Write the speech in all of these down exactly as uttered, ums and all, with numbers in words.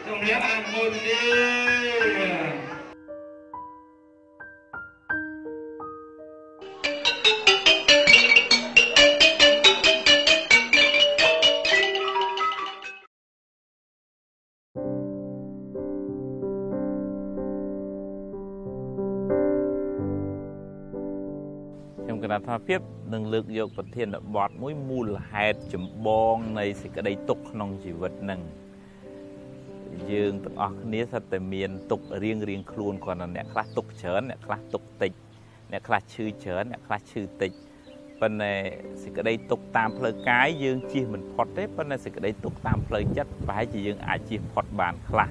Trong miếng ăn môn đi. Trong cái đợt phiếp nâng lực dọc vật thiên đã bọt mũi mù là hẹt chấm bong này sẽ cái đây tục nông chỉ vật nâng dương từng ọc nia sát tại miền tục riêng riêng khuôn còn là nẹ khá tục chớn nẹ khá tục tịch nẹ khá chư chớn nẹ khá chư tịch bên này sẽ cái đây tục tam phơi cái dương chi mình phọt đấy bên này sẽ cái đây tục tam phơi chất và hay chỉ dương ai chi phọt bàn khá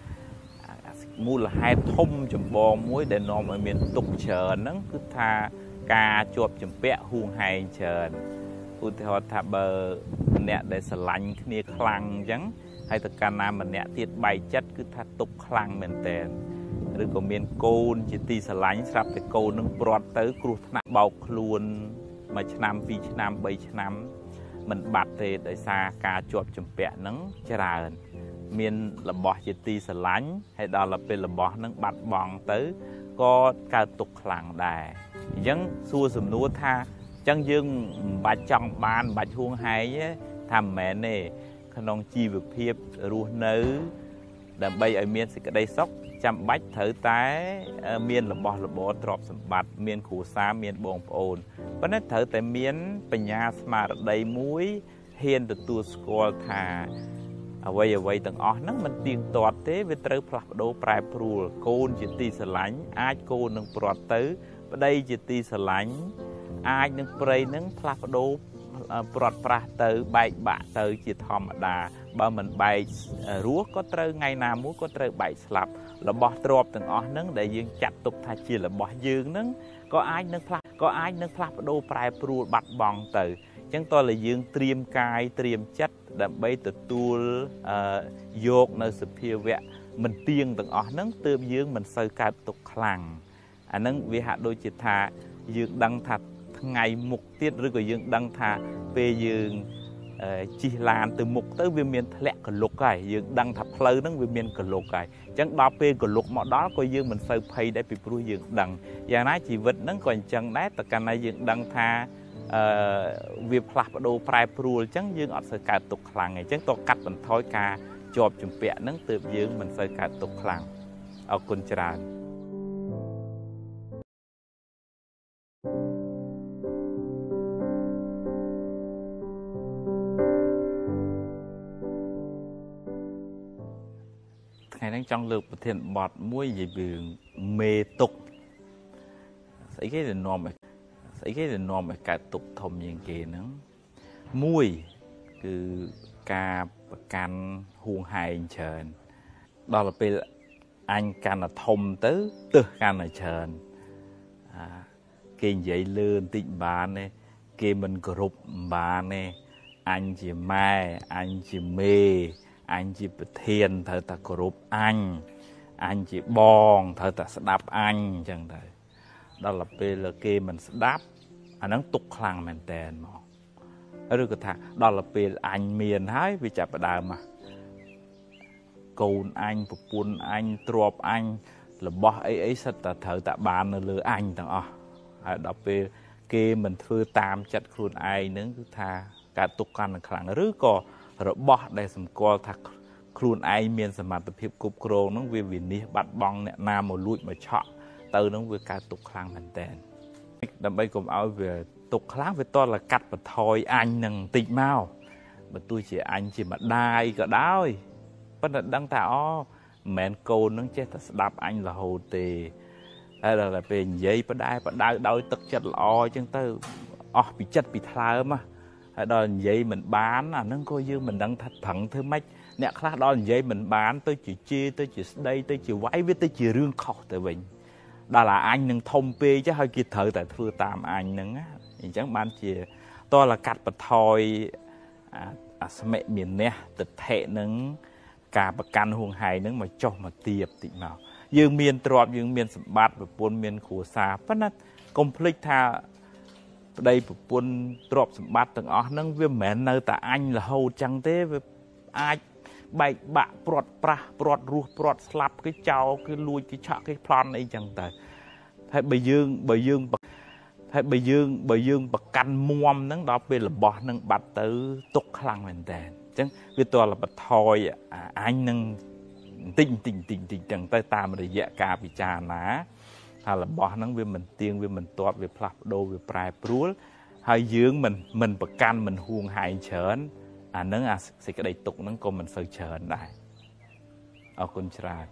mù là hai thông chấm bong mũi để nòm ở miền tục chớn nâng cứ tha ca chộp chấm bẹ huông hay chờn u theo thà bờ nẹt để sờ lạnh kia khăng trắng hay tất cả nam mình nẹt tiết bay chất cứ thà tục khăng mình tèn rồi còn miền côn chỉ ti sờ lạnh sắp thì côn nâng bọt tới cột nặng bọc luôn mà năm vi năm bảy năm mình bạt thì để xa ca chộp chấm bẹ nắng chả miền là bỏ chỉ ti sờ lạnh hay đó là bên là bỏ nâng bạt bòn tới có ca tục khăng đài dân xua sầm núa tha chân dương bạch trong ban bạch huông hay tham mẹ nè khăn ông chi vực hiệp ru nữ đầm bay ở miền sẽ cái đây sóc chăm bách thử tái miền là bò là bò trọp sầm bạt miền khủ sa miền bồn ồn vẫn nói thử tại miền bên nhà mà đầy muối hiền từ tua school thà ở đây ở đây từng ó nắng mình tiền toát thế về tới plak đô prai prul côn chỉ ti sờ lánh ai côn nâng prot tới ở đây chỉ ti sờ lánh ai nâng prai nâng plak đô prot pra tới bay bạ tới chỉ thòm đà ba mình bay rúa có tới ngày nào muốn có tới bay slap là bỏ trộp từng ó nắng để dương chặt tục thay chỉ là bỏ dương nắng có ai nâng plak có ai nâng plak đô prai prul bạt bong tới chẳng tôi là dương triêm cai triêm chất đậm bay từ tua dột nơi sự phiêu vẹn mình tiên từng ở nắng tươm dương mình sơi cài tục khẳng à nắng vì hạ đôi chỉ thà dương đăng thật ngày mục tiết rồi của dương đăng thà về dương chỉ làm từ mục tới viên miền lẹ cờ lục cái dương đăng thập lơ nắng viên miền cờ lục cái chẳng đo pe cờ lục mọi đó coi dương mình sơi pay để bị pru dương đăng và nói chỉ vật nắng còn chẳng đấy tất cả này dương đăng thà việc plak đô prai prul chẳng dương ở sơ cài tục khẳng này chẳng to cắt mình thói ca chộp chùm bẹ nắng từ dương mình sơ cài tục khẳng ở quân tràn ngày đang trong lượt thiện bọt muối gì biển mê tục thấy cái gì nòm ấy cái là nòm ở cả tục thầm như kia nữa mùi cứ cà can huông hai chờn đó là bây anh can là thầm tới từ can là chờn kia dậy lươn tịnh bà này kia mình group bà này anh chỉ mai anh chỉ mê anh chỉ thiên thở ta group anh anh chỉ bong thở ta sẽ đáp anh chẳng thầy đó là bây là kia mình sẽ đáp anh nó tục khăn mình tên mà rồi cái thằng đó là về anh miền hái vì chả phải đào mà cồn anh phục buôn anh trộp anh là bỏ ấy ấy rất là thở tạ bàn là lừa anh thằng à đó về kia mình thưa tam chặt khuôn ai nữa cứ tha cả tục khăn khăn rứ co rồi bỏ đây sầm co thật khuôn ai miền sầm mặt tập hiệp cục cro nó về vì ní bắt bong nè nam một lụi mà chọn từ nó về cả tục khăn mình tên đâm bay cùng áo về tục khác với tôi là cắt và thôi anh nằng tịnh mau mà tôi chỉ anh chỉ mà đai cả đáo bắt đầu đăng thảo mẹn cô nó chết đạp anh là hồ tì hay là là về giấy bắt đai bắt đai đôi tất chất là o chân tư o bị chất bị thà mà hay đó giấy mình bán à nó coi như mình đang thật thẳng thứ mấy nè khác đó giấy mình bán tôi chỉ chia tôi chỉ đây tôi chỉ váy với tôi chỉ riêng khẩu tại mình đó là anh nâng thông pê chứ hơi kịp thời tại thưa tam anh nâng á chẳng ban chỉ tôi là cắt bật thôi à, à mẹ miền nè tịch thệ nâng cả bậc căn huồng hài nâng mà cho mà tiệp tịnh nào dương miền trọp dương miền sập bát và buôn miền khổ xa phát nát complete tha đây buôn trọp sập bát từng ó nâng viêm mẹ nơi tại anh là hầu chẳng thế với ai បែកបាក់ព្រាត់ប្រាស់ព្រាត់រស់ព្រាត់ស្លាប់គេចោលគេលួចគេឆក់គេប្លន់អីចឹងទៅហើយបើយើងបើយើងហើយបើយើងបើយើងប្រកាន់មុំហ្នឹងដល់ពេលរបស់ហ្នឹងបាត់ទៅទុកខ្លាំងមែនតើអញ្ចឹងវាតលបថយអញនឹងតិចតិចតិចតិចចឹងទៅតាមរយៈការពិចារណាថារបស់ហ្នឹងវាមិនទៀងវាមិនទាត់វាផ្លាស់ប្ដូរវាប្រែប្រួលហើយយើងមិនមិនប្រកាន់មិនហួងហែងច្រើនអាហ្នឹងអាសេចក្តីទុកហ្នឹងក៏មិនសូវច្រើនដែរអរគុណច្រើន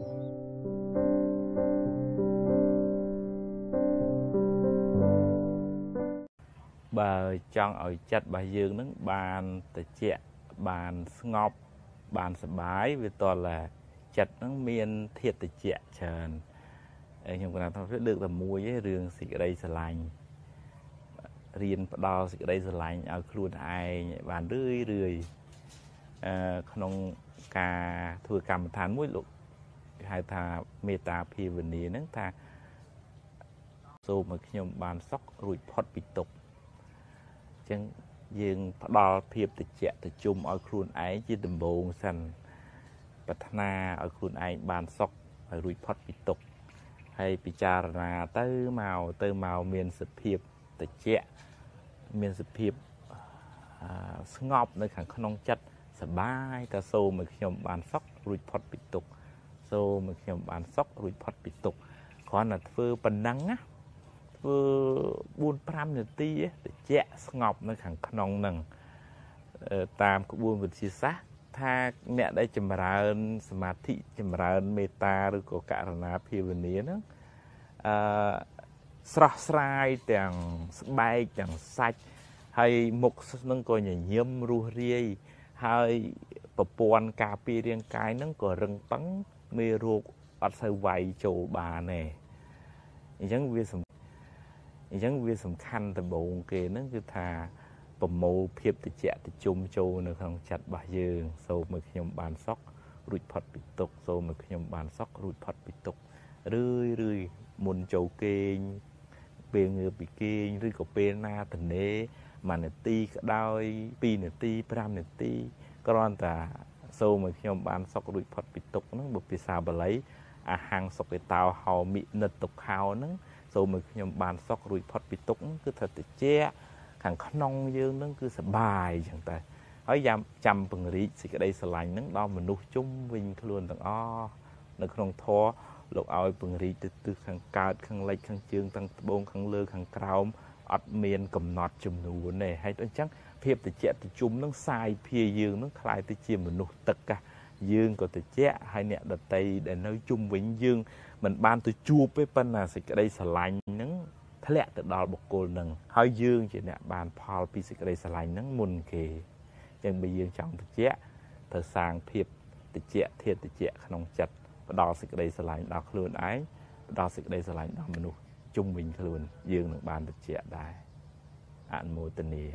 បើចង់ឲ្យចិត្តរបស់យើងហ្នឹងបានត្រជាក់បានស្ងប់បានសប្បាយវាតលតែចិត្តហ្នឹងមានធាតុត្រជាក់ច្រើនហើយខ្ញុំគាត់ថាលើកតែមួយឯងរឿងសេចក្តីស្រឡាញ់រៀនផ្ដល់សេចក្តីស្រឡាញ់ឲ្យខ្លួនឯងបានរឿយរឿយអឺក្នុងការធ្វើកម្មដ្ឋានមួយលោកហៅថាមេត្តាភាវនាហ្នឹងថាសូមឲ្យខ្ញុំបានសុខរួចផុតពីទុក្ខអញ្ចឹងយើងផ្ដល់ភាពត្រជាក់ត្រជុំឲ្យខ្លួនឯងជាដំបូងសិនប្រាថ្នាឲ្យខ្លួនឯងបានសុខហើយរួចផុតពីទុក្ខហើយពិចារណាទៅមកទៅមកមានសភាពត្រជាក់មានសភាពស្ងប់នៅខាងក្នុងចិត្តសប្បាយតែសូមឲ្យខ្ញុំបានសុខរួចផុតពីទុក្ខសូមឲ្យខ្ញុំបានសុខរួចផុតពីទុក្ខគ្រាន់តែធ្វើប៉ុណ្ណឹងណាធ្វើបួនប្រាំនាទីត្រជាក់ស្ងប់នៅខាងក្នុងហ្នឹងតាមក្បួនវិទ្យាសាស្ត្រថាអ្នកដែលចម្រើនសមាធិចម្រើនមេត្តាឬក៏ករុណាភាវនាហ្នឹងអឺស្រស់ស្រាយទាំងស្បែកទាំងសាច់ហើយមុខហ្នឹងក៏ញញឹមរស់រាយហើយប្រព័ន្ធការពាររាងកាយហ្នឹងក៏រឹងប៉ឹងមេរោគអត់សូវវាយចូលបានទេអញ្ចឹងវាអញ្ចឹងវាសំខាន់ដំបូងគេហ្នឹងគឺថាប្រមូលភាពត្រជាក់ត្រជុំចូលនៅក្នុងចិត្តរបស់យើងសូមឲ្យខ្ញុំបានសុខរួចផុតពីទុក្ខសូមឲ្យខ្ញុំបានសុខរួចផុតពីទុក្ខរឿយរឿយមុនចូលគេងពេលងើបពីគេងឬក៏ពេលណាទនេមួយនាទីក៏ដោយពីរនាទីប្រាំនាទីគ្រាន់តែសូមឲ្យខ្ញុំបានសុខរួចផុតពីទុក្ខហ្នឹងបើភាសាបាលីអាហង្សុកិតោហោមិនិតទុក្ខោហ្នឹងសូមឲ្យខ្ញុំបានសុខរួចផុតពីទុក្ខគឺថាត្រជាក់ខាងក្នុងយើងហ្នឹងគឺសប្បាយអញ្ចឹងតែហើយចាំចាំពង្រីកសេចក្តីស្រឡាញ់ហ្នឹងដល់មនុស្សជុំវិញខ្លួនទាំងអស់នៅក្នុងធម៌លោកឲ្យពង្រីកទៅទិសខាងកើតខាងលិចខាងជើងទាំងត្បូងខាងលើខាងក្រោមអត់មានកំណត់ចំនួនទេហើយអញ្ចឹងភាពត្រជាក់ត្រជុំហ្នឹងសាយភាយើងហ្នឹងคล้ายទៅជាមនុស្សទឹកកាយើងក៏ត្រជាក់ហើយអ្នកដតីដែលនៅជុំវិញយើងមិនបានទៅជួបទេប៉ុន្តែសេចក្តីស្រឡាញ់ហ្នឹងធ្លាក់ទៅដល់បុគ្គលហ្នឹងហើយយើងជាអ្នកបានផលពីសេចក្តីស្រឡាញ់ហ្នឹងមុនគេអញ្ចឹងបើយើងចង់ត្រជាក់ត្រូវសាងភាពត្រជាក់ធាតុត្រជាក់ក្នុងចិត្តផ្ដល់សេចក្តីស្រឡាញ់ដល់ខ្លួនឯងផ្ដល់សេចក្តីស្រឡាញ់ដល់មនុស្សជុំវិញខ្លួនយើងនឹងបានត្រជាក់ដែរអនុមោទនា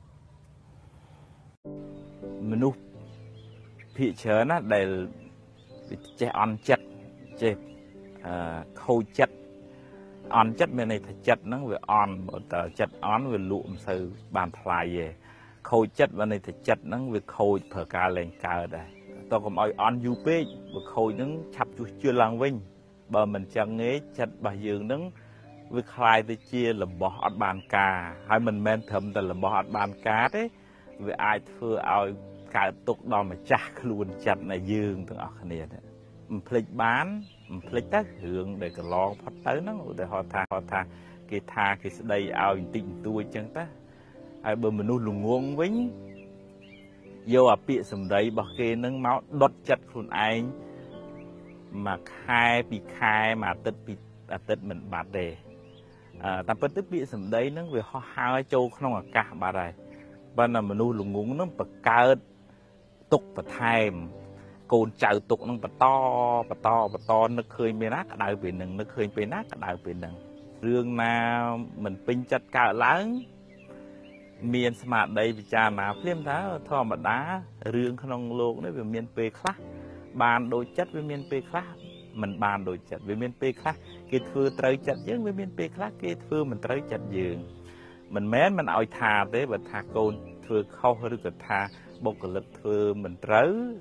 មនុស្សភាគច្រើនណាដែលចេះអន់ចិត្តចេះអឺខូចចិត្តអន់ចិត្តមានន័យថាចិត្តហ្នឹងវាអន់បើតើចិត្តអន់វាលក់មិនសូវបានថ្លៃទេខូចចិត្តមានន័យថាចិត្តហ្នឹងវាខូចប្រើការលែងកើតដែរតើកុំឲ្យអន់យូរពេកបើខូចហ្នឹងឆាប់ជួសជឿឡើងវិញបើមិនចឹងទេចិត្តរបស់យើងហ្នឹងវាคล้ายទៅជារបស់អត់បានការហើយមិនមែនត្រឹមតែរបស់អត់បានការទេវាអាចធ្វើឲ្យកើតទុកដល់ម្ចាស់ខ្លួនចិត្តនៃយើងទាំងអស់គ្នាមិនភ្លេចបានមិនភ្លេចទៅរឿងដែលកន្លងផុតទៅហ្នឹងឧទាហរណ៍ថាថាគេថាគេស្ដីឲ្យបន្តិចបន្តួចចឹងទៅហើយបើមនុស្សល្ងងវិញយកអាពាក្យសម្ដីរបស់គេនឹងមកដុតចិត្តខ្លួនឯងមួយខែពីរខែមួយអាទិត្យពីរអាទិត្យមិនបាត់ទេអឺតាមពិតទៅពាក្យសម្ដីហ្នឹងវាហោះហើរចូលក្នុងអាកាសបាត់ហើយបើណាមនុស្សល្ងងហ្នឹងបង្កើតទុកបន្ថែមកូនចៅទុកហ្នឹងបន្តបន្តបន្តនឹកឃើញមានណាក្តៅពេលហ្នឹងនឹកឃើញពេលណាក្តៅពេលហ្នឹងរឿងណាមិនពេញចិត្តកើតឡើងមានស្មារតីពិចារណាភ្លាមថាធម្មតារឿងក្នុងโลกនេះវាមានពេលខ្លះបានដូចចិត្តវាមានពេលខ្លះមិនបានដូចចិត្តវាមានពេលខ្លះគេធ្វើត្រូវចិត្តយើងវាមានពេលខ្លះគេធ្វើមិនត្រូវចិត្តយើងមិនមែនមិនឲ្យថាទេបើថាកូនធ្វើខុសឬក៏ថាបុគ្គលិកធ្វើមិនត្រូវ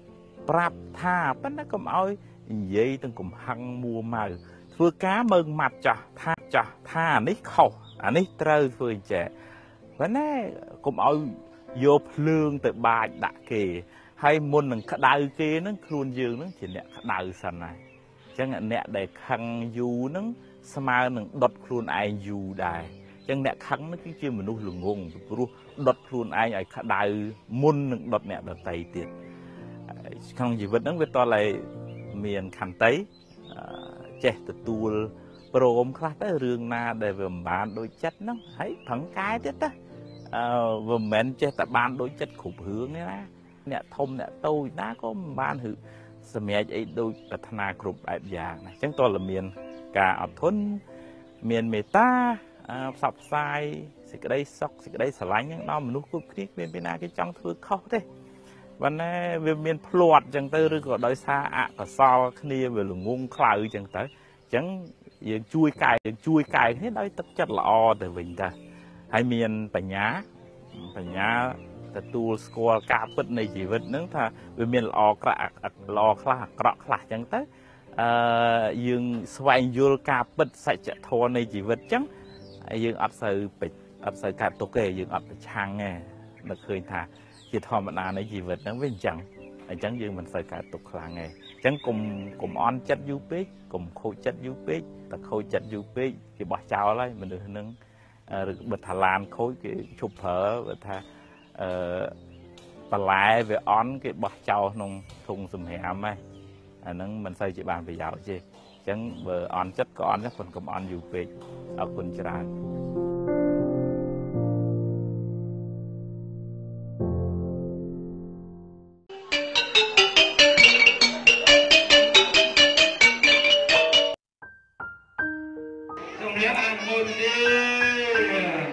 ប្រាប់ថាប៉ុន្តែកុំឲ្យនិយាយទាំងកំហឹងមួម៉ៅធ្វើការមើងម៉ាត់ចាស់ថាចាស់ថាអានេះខុសអានេះត្រូវធ្វើអញ្ចឹងប៉ុន្តែកុំឲ្យយកភ្លើងទៅបាចដាក់គេហើយមុននឹងក្តៅគេហ្នឹងខ្លួនយើងហ្នឹងជាអ្នកក្តៅសិនហើយអញ្ចឹងអ្នកដែលខឹងយូរហ្នឹងស្មើនឹងដុតខ្លួនឯងយូរដែរអញ្ចឹងអ្នកខឹងហ្នឹងគឺជាមនុស្សល្ងងព្រោះដុតខ្លួនឯងឲ្យក្តៅមុននឹងដុតអ្នកដទៃទៀតក្នុងជីវិតហ្នឹងវាតតែមានខន្តីចេះទទួលព្រមខ្លះទៅរឿងណាដែលវាមិនបានដូចចិត្តហ្នឹងហើយប្រឹងកែទៀតទៅអឺវាមិនមែនចេះតែបានដូចចិត្តគ្រប់រឿងទេណាអ្នកធំអ្នកតូចណាក៏មិនបានឬសម្រេចអីដូចប្រាថ្នាគ្រប់បែបយ៉ាងណាអញ្ចឹងតើមានការអត់ធន់មានមេត្តាផ្សព្វផ្សាយសេចក្តីសុខសេចក្តីស្រឡាញ់ហ្នឹងដល់មនុស្សគ្រប់គ្នាគ្មានពីណាគេចង់ធ្វើខុសទេប៉ុន្តែវាមានភ្លាត់អញ្ចឹងទៅឬក៏ដោយសារអកុសលគ្នាវាល្ងងខ្លៅអញ្ចឹងទៅអញ្ចឹងយើងជួយកែយើងជួយកែគ្នាដោយទឹកចិត្តល្អទៅវិញទៅហើយមានបញ្ញាបញ្ញាទទួលស្គាល់ការពិតនៃជីវិតហ្នឹងថាវាមានល្អក្រក់ល្អខ្លះអាក្រក់ខ្លះអញ្ចឹងទៅអឺយើងស្វែងយល់ការពិតសច្ចធម៌នៃជីវិតអញ្ចឹងហើយយើងអត់សូវអត់សូវកើតទុកទេយើងអត់ប្រឆាំងទេនឹកឃើញថាជាធម្មតានៃជីវិតហ្នឹងវាអញ្ចឹងអញ្ចឹងយើងមិនសូវកើតទុកខ្លាំងទេអញ្ចឹងកុំកុំអន់ចិត្តយូរពេកកុំខូចចិត្តយូរពេកតែខូចចិត្តយូរពេកគេបោះចោលហើយមនុស្សហ្នឹងឬបិទថាឡានខូចគេឈប់ប្រើបើថាអឺបន្លែវាអន់គេបោះចោលក្នុងធុងសម្រាមហ្នឹងអាហ្នឹងមិនសូវជាបានប្រយោជន៍ទេអញ្ចឹងបើអន់ចិត្តក៏អន់ដែរប៉ុន្តែកុំអន់យូរពេកអរគុណច្រើន Trong nếu ăn môn đi